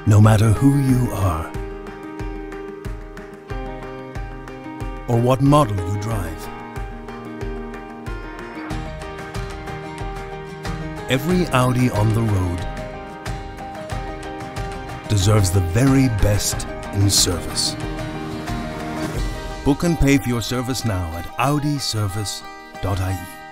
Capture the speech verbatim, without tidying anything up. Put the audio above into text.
no matter who you are or what model you drive. Every Audi on the road deserves the very best in service. Book and pay for your service now at Audi Service dot I E.